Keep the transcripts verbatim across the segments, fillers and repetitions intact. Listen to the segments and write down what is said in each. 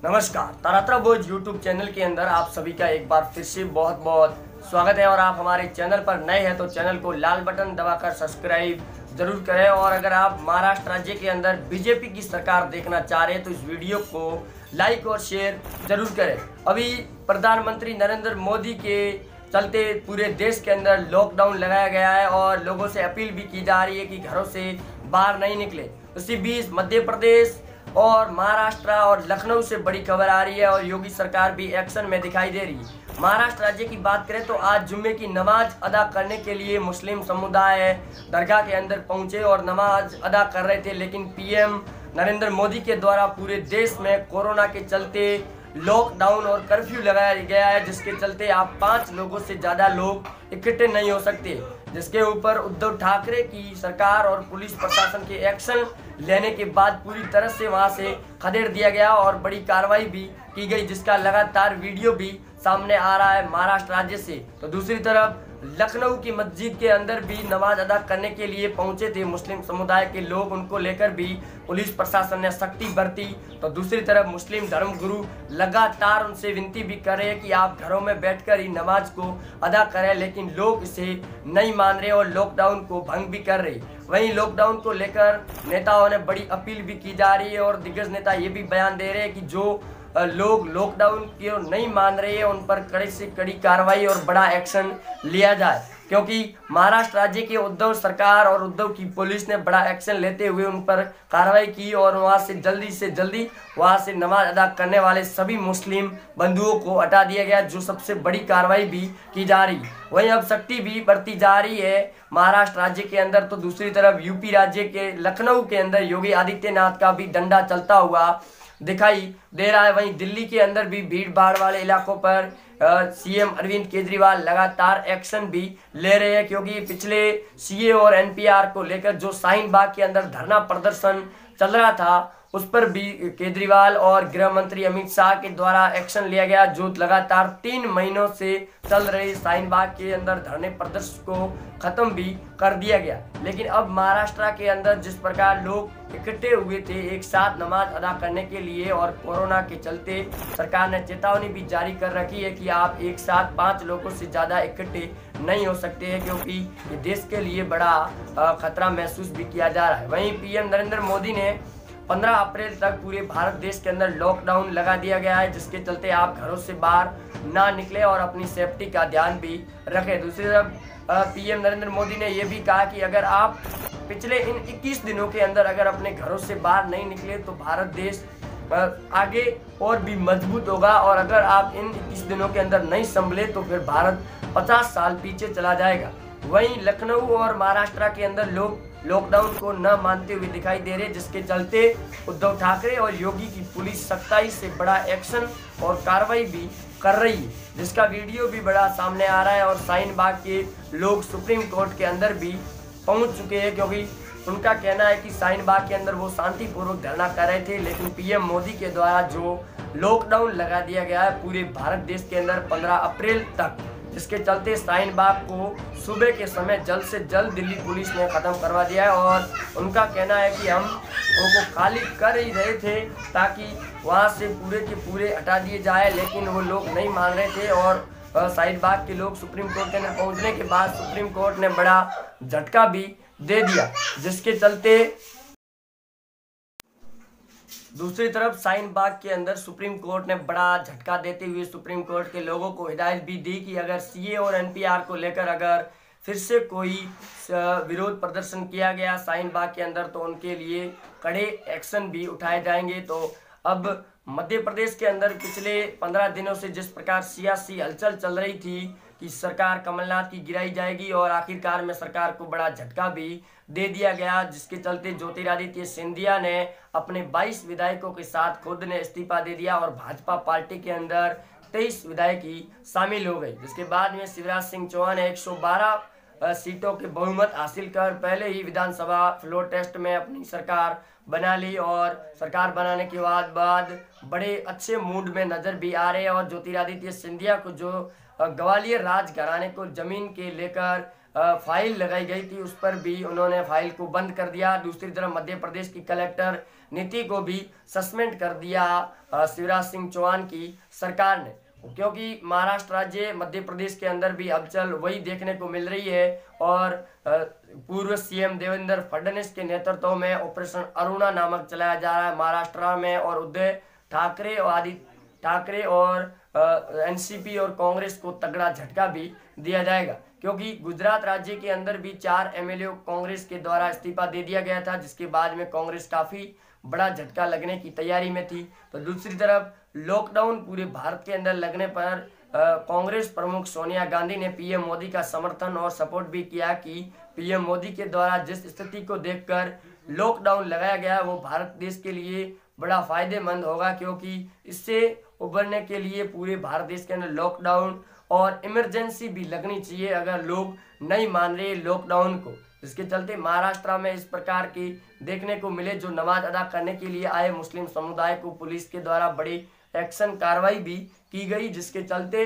नमस्कार, तारात्रा बोझ YouTube channel के अंदर आप सभी का एक बार फिर से बहुत बहुत स्वागत है। और आप हमारे चैनल पर नए हैं तो चैनल को लाल बटन दबाकर सब्सक्राइब जरूर करें। और अगर आप महाराष्ट्र राज्य के अंदर बीजेपी की सरकार देखना चाह रहे हैं तो इस वीडियो को लाइक और शेयर जरूर करें। अभी प्रधानमंत्री नरेंद्र मोदी के चलते पूरे देश के अंदर लॉकडाउन लगाया गया है और लोगों से अपील भी की जा रही है कि घरों से बाहर नहीं निकले। उसी बीच मध्य प्रदेश और महाराष्ट्र और लखनऊ से बड़ी खबर आ रही है और योगी सरकार भी एक्शन में दिखाई दे रही है। महाराष्ट्र राज्य की बात करें तो आज जुम्मे की नमाज अदा करने के लिए मुस्लिम समुदाय दरगाह के अंदर पहुंचे और नमाज अदा कर रहे थे, लेकिन पीएम नरेंद्र मोदी के द्वारा पूरे देश में कोरोना के चलते लॉकडाउन और कर्फ्यू लगाया गया है, जिसके चलते आप पाँच लोगों से ज़्यादा लोग इकट्ठे नहीं हो सकते, जिसके ऊपर उद्धव ठाकरे की सरकार और पुलिस प्रशासन के एक्शन लेने के बाद पूरी तरह से वहां से खदेड़ दिया गया और बड़ी कार्रवाई भी की गई, जिसका लगातार वीडियो भी सामने आ रहा है महाराष्ट्र राज्य से। तो दूसरी तरफ लखनऊ की मस्जिद के अंदर भी नमाज अदा करने के लिए पहुंचे थे मुस्लिम समुदाय के लोग, उनको लेकर भी पुलिस प्रशासन ने सख्ती बरती। तो दूसरी तरफ मुस्लिम धर्मगुरु लगातार उनसे विनती भी कर रहे हैं कि आप घरों में बैठकर ही नमाज को अदा करें, लेकिन लोग इसे नहीं मान रहे और लॉकडाउन को भंग भी कर रहे। वहीं लॉकडाउन को लेकर नेताओं ने बड़ी अपील भी की जा रही है और दिग्गज नेता ये भी बयान दे रहे हैं कि जो लोग लॉकडाउन को नहीं मान रहे हैं उन पर कड़ी से कड़ी कार्रवाई और बड़ा एक्शन लिया जाए, क्योंकि महाराष्ट्र राज्य के उद्धव सरकार और उद्धव की पुलिस ने बड़ा एक्शन लेते हुए उन पर कार्रवाई की और वहां से जल्दी से जल्दी वहां से नमाज अदा करने वाले सभी मुस्लिम बंधुओं को हटा दिया गया, जो सबसे बड़ी कार्रवाई भी की जा रही। वहीं अब सख्ती भी बढ़ती जा रही है महाराष्ट्र राज्य के अंदर। तो दूसरी तरफ यूपी राज्य के लखनऊ के अंदर योगी आदित्यनाथ का भी डंडा चलता हुआ दिखाई दे रहा है। वहीं दिल्ली के अंदर भी भीड़ भाड़ वाले इलाकों पर सीएम अरविंद केजरीवाल लगातार एक्शन भी ले रहे हैं, क्योंकि पिछले सीए और एनपीआर को लेकर जो शाहीन बाग के अंदर धरना प्रदर्शन चल रहा था उस पर भी केजरीवाल और गृह मंत्री अमित शाह के द्वारा एक्शन लिया गया, जो लगातार तीन महीनों से चल रहे शाहीन बाग के अंदर धरने प्रदर्शन को खत्म भी कर दिया गया। लेकिन अब महाराष्ट्र के अंदर जिस प्रकार लोग इकट्ठे हुए थे एक साथ नमाज अदा करने के लिए और कोरोना के चलते सरकार ने चेतावनी भी जारी कर रखी है कि आप एक साथ पाँच लोगों से ज़्यादा इकट्ठे नहीं हो सकते हैं, क्योंकि ये देश के लिए बड़ा खतरा महसूस भी किया जा रहा है। वहीं पीएम नरेंद्र मोदी ने पंद्रह अप्रैल तक पूरे भारत देश के अंदर लॉकडाउन लगा दिया गया है, जिसके चलते आप घरों से बाहर ना निकले और अपनी सेफ्टी का ध्यान भी रखें। दूसरी तरफ पीएम नरेंद्र मोदी ने यह भी कहा कि अगर आप पिछले इन इक्कीस दिनों के अंदर अगर अपने घरों से बाहर नहीं निकले तो भारत देश आगे और भी मजबूत होगा, और अगर आप इन इक्कीस दिनों के अंदर नहीं संभले तो फिर भारत पचास साल पीछे चला जाएगा। वहीं लखनऊ और महाराष्ट्र के अंदर लोग लॉकडाउन को न मानते हुए दिखाई दे रहे, जिसके चलते उद्धव ठाकरे और योगी की पुलिस सख्ताई से बड़ा एक्शन और कार्रवाई भी कर रही है, जिसका वीडियो भी बड़ा सामने आ रहा है। और शाहीन बाग के लोग सुप्रीम कोर्ट के अंदर भी पहुंच चुके हैं, क्योंकि उनका कहना है कि शाहीन बाग के अंदर वो शांतिपूर्वक धरना कर रहे थे, लेकिन पीएम मोदी के द्वारा जो लॉकडाउन लगा दिया गया है पूरे भारत देश के अंदर पंद्रह अप्रैल तक, जिसके चलते शाहीन बाग को सुबह के समय जल्द से जल्द दिल्ली पुलिस ने ख़त्म करवा दिया है। और उनका कहना है कि हम उनको खाली कर ही रहे थे ताकि वहां से पूरे के पूरे हटा दिए जाए, लेकिन वो लोग नहीं मान रहे थे। और शाहीन बाग के लोग सुप्रीम कोर्ट के अंदर पहुंचने के बाद सुप्रीम कोर्ट ने बड़ा झटका भी दे दिया, जिसके चलते दूसरी तरफ शाहीन बाग के अंदर सुप्रीम कोर्ट ने बड़ा झटका देते हुए सुप्रीम कोर्ट के लोगों को हिदायत भी दी कि अगर सीए और एनपीआर को लेकर अगर फिर से कोई विरोध प्रदर्शन किया गया शाहीन बाग के अंदर तो उनके लिए कड़े एक्शन भी उठाए जाएंगे। तो अब मध्य प्रदेश के अंदर पिछले पंद्रह दिनों से जिस प्रकार सियासी हलचल चल रही थी कि सरकार कमलनाथ की गिराई जाएगी, और आखिरकार में सरकार को बड़ा झटका भी दे दिया गया, जिसके चलते ज्योतिरादित्य सिंधिया ने अपने बाईस विधायकों के साथ खुद ने इस्तीफा दे दिया और भाजपा पार्टी के अंदर तेईस विधायक ही शामिल हो गए। जिसके बाद में शिवराज सिंह चौहान एक सौ बारह सीटों के बहुमत हासिल कर पहले ही विधानसभा फ्लोर टेस्ट में अपनी सरकार बना ली, और सरकार बनाने के बाद बाद बड़े अच्छे मूड में नजर भी आ रहे हैं। और ज्योतिरादित्य सिंधिया को जो ग्वालियर राज घराने को जमीन के लेकर फाइल लगाई गई थी उस पर भी उन्होंने फाइल को बंद कर दिया। दूसरी तरफ मध्य प्रदेश की कलेक्टर नीति को भी सस्पेंड कर दिया शिवराज सिंह चौहान की सरकार ने, क्योंकि महाराष्ट्र राज्य मध्य प्रदेश के अंदर भी हलचल वही देखने को मिल रही है। और पूर्व सीएम देवेंद्र फडणवीस के नेतृत्व में ऑपरेशन अरुणा नामक चलाया जा रहा है महाराष्ट्र में, और उद्धव ठाकरे और आदित्य ठाकरे और एनसीपी और कांग्रेस को तगड़ा झटका भी दिया जाएगा, क्योंकि गुजरात राज्य के अंदर भी चार एमएलए कांग्रेस के द्वारा इस्तीफा दे दिया गया था, जिसके बाद में कांग्रेस काफी बड़ा झटका लगने की तैयारी में थी। तो दूसरी तरफ लॉकडाउन पूरे भारत के अंदर लगने पर कांग्रेस प्रमुख सोनिया गांधी ने पीएम मोदी का समर्थन और सपोर्ट भी किया कि पीएम मोदी के द्वारा जिस स्थिति को देखकर लॉकडाउन लगाया गया वो भारत देश के लिए बड़ा फायदेमंद होगा, क्योंकि इससे उबरने के लिए पूरे भारत देश के अंदर लॉकडाउन और इमरजेंसी भी लगनी चाहिए अगर लोग नहीं मान रहे लॉकडाउन को। इसके चलते महाराष्ट्र में इस प्रकार की देखने को मिले, जो नमाज अदा करने के लिए आए मुस्लिम समुदाय को पुलिस के द्वारा बड़ी एक्शन कार्रवाई भी की गई, जिसके चलते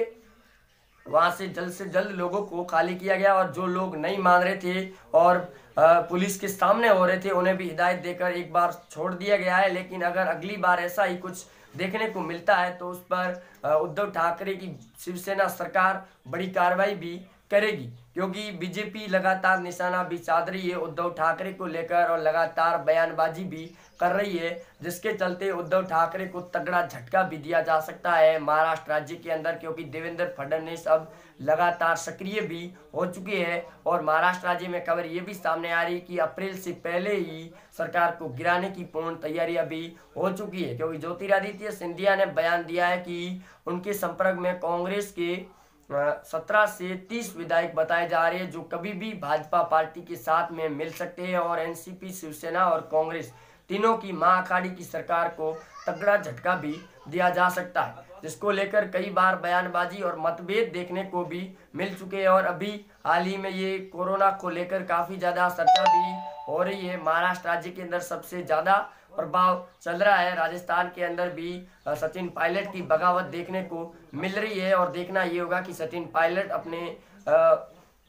वहां से जल्द से जल्द लोगों को खाली किया गया, और जो लोग नहीं मान रहे थे और पुलिस के सामने हो रहे थे उन्हें भी हिदायत देकर एक बार छोड़ दिया गया है। लेकिन अगर अगली बार ऐसा ही कुछ देखने को मिलता है तो उस पर उद्धव ठाकरे की शिवसेना सरकार बड़ी कार्रवाई भी करेगी, क्योंकि बीजेपी लगातार निशाना भी साध रही है उद्धव ठाकरे को लेकर और लगातार बयानबाजी भी कर रही है, जिसके चलते उद्धव ठाकरे को तगड़ा झटका भी दिया जा सकता है महाराष्ट्र राज्य के अंदर, क्योंकि देवेंद्र फडणवीस अब लगातार सक्रिय भी हो चुके हैं। और महाराष्ट्र राज्य में खबर ये भी सामने आ रही है कि अप्रैल से पहले ही सरकार को गिराने की पूर्ण तैयारियां भी हो चुकी है, क्योंकि ज्योतिरादित्य सिंधिया ने बयान दिया है कि उनके संपर्क में कांग्रेस के सत्रह से तीस विधायक बताए जा रहे हैं जो कभी भी भाजपा पार्टी के साथ में मिल सकते हैं, और एनसीपी, शिवसेना और कांग्रेस तीनों की महाअखाड़ी की सरकार को तगड़ा झटका भी दिया जा सकता है, जिसको लेकर कई बार बयानबाजी और मतभेद देखने को भी मिल चुके हैं। और अभी हाल ही में ये कोरोना को लेकर काफी ज्यादा चर्चा भी हो रही है। महाराष्ट्र राज्य के अंदर सबसे ज्यादा प्रभाव चल रहा है, राजस्थान के अंदर भी सचिन पायलट की बगावत देखने को मिल रही है, और देखना ये होगा कि सचिन पायलट अपने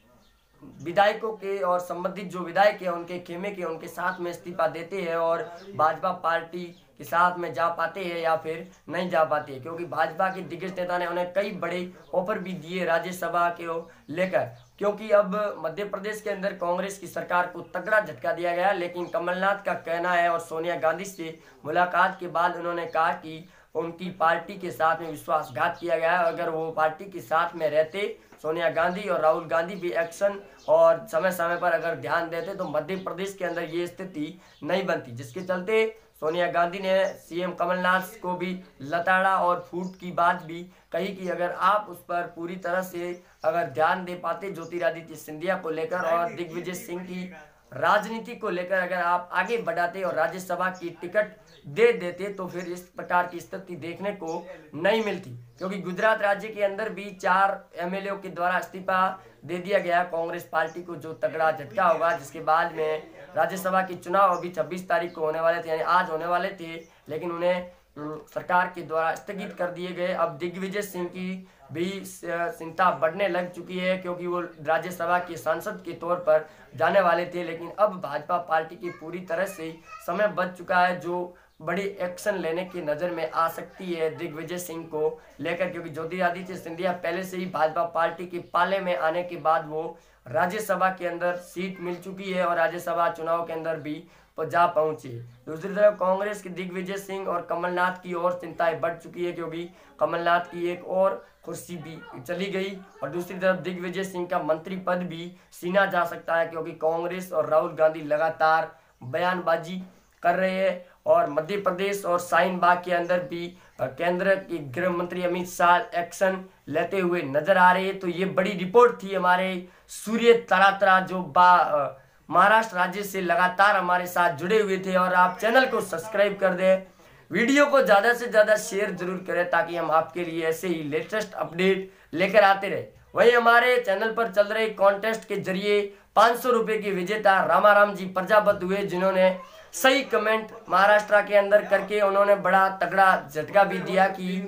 विधायकों के और संबंधित जो विधायक है उनके खेमे के उनके साथ में इस्तीफा देते हैं और भाजपा पार्टी के साथ में जा पाते हैं या फिर नहीं जा पाते, क्योंकि भाजपा के दिग्गज नेता ने उन्हें कई बड़े ऑफर भी दिए राज्यसभा के लेकर, क्योंकि अब मध्य प्रदेश के अंदर कांग्रेस की सरकार को तगड़ा झटका दिया गया। लेकिन कमलनाथ का कहना है और सोनिया गांधी से मुलाकात के बाद उन्होंने कहा कि उनकी पार्टी के साथ में विश्वासघात किया गया है। अगर वो पार्टी के साथ में रहते, सोनिया गांधी और राहुल गांधी भी एक्शन और समय समय पर अगर ध्यान देते तो मध्य प्रदेश के अंदर ये स्थिति नहीं बनती, जिसके चलते सोनिया गांधी ने सीएम कमलनाथ को भी लताड़ा और फूट की बात भी कही कि अगर आप उस पर पूरी तरह से अगर ध्यान दे पाते ज्योतिरादित्य सिंधिया को लेकर और दिग्विजय सिंह की राजनीति को लेकर अगर आप आगे बढ़ाते और राज्यसभा की टिकट दे देते तो फिर इस प्रकार की स्थिति देखने को नहीं मिलती, क्योंकि गुजरात राज्य के अंदर भी चार एमएलए के द्वारा इस्तीफा दे दिया गया कांग्रेस पार्टी को, जो तगड़ा झटका होगा, जिसके बाद में राज्यसभा के चुनाव अभी छब्बीस तारीख को होने वाले थे, यानी आज होने वाले थे, लेकिन उन्हें सरकार के द्वारा स्थगित कर दिए गए। अब दिग्विजय सिंह की भी चिंता बढ़ने लग चुकी है, क्योंकि वो राज्यसभा के सांसद के तौर पर जाने वाले थे, लेकिन अब भाजपा पार्टी की पूरी तरह से समय बच चुका है जो बड़ी एक्शन लेने की नजर में आ सकती है दिग्विजय सिंह को लेकर, क्योंकि ज्योतिरादित्य सिंधिया पहले से ही भाजपा पार्टी के पाले में आने के बाद वो राज्यसभा के अंदर सीट मिल चुकी है और राज्यसभा चुनाव के अंदर भी जा पहुंची। दूसरी तरफ कांग्रेस के दिग्विजय सिंह और कमलनाथ की और चिंताएं बढ़ चुकी है, क्योंकि कमलनाथ की एक और कुर्सी भी चली गई और दूसरी तरफ दिग्विजय सिंह का मंत्री पद भी छीना जा सकता है, क्योंकि कांग्रेस और राहुल गांधी लगातार बयानबाजी कर रहे हैं। और मध्य प्रदेश और शाहीन बाग के अंदर भी केंद्र के गृह मंत्री अमित शाह एक्शन लेते हुए नजर आ रहे हैं। तो ये बड़ी रिपोर्ट थी हमारे सूर्य तरातरा जो बा महाराष्ट्र राज्य से लगातार हमारे साथ जुड़े हुए थे, और आप चैनल को सब्सक्राइब कर दें, वीडियो को ज्यादा से ज्यादा शेयर जरूर करें ताकि हम आपके लिए ऐसे ही लेटेस्ट अपडेट लेकर आते रहे। वही हमारे चैनल पर चल रहे कॉन्टेस्ट के जरिए पाँच सौ रुपए के विजेता रामाराम जी प्रजापत हुए, जिन्होंने सही कमेंट महाराष्ट्र के अंदर करके उन्होंने बड़ा तगड़ा झटका भी दिया कि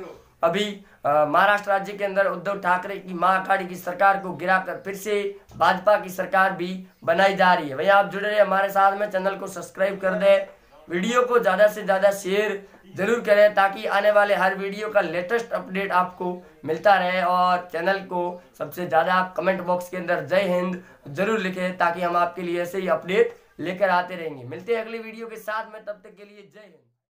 अभी महाराष्ट्र राज्य के अंदर उद्धव ठाकरे की महाअघाड़ी की सरकार को गिराकर फिर से भाजपा की सरकार भी बनाई जा रही है। भैया आप जुड़े रहे हमारे साथ में, चैनल को सब्सक्राइब कर दे, वीडियो को ज़्यादा से ज़्यादा शेयर जरूर करें ताकि आने वाले हर वीडियो का लेटेस्ट अपडेट आपको मिलता रहे। और चैनल को सबसे ज़्यादा कमेंट बॉक्स के अंदर जय हिंद जरूर लिखें ताकि हम आपके लिए ऐसे ही अपडेट लेकर आते रहेंगे। मिलते हैं अगली वीडियो के साथ में, तब तक के लिए जय हिंद।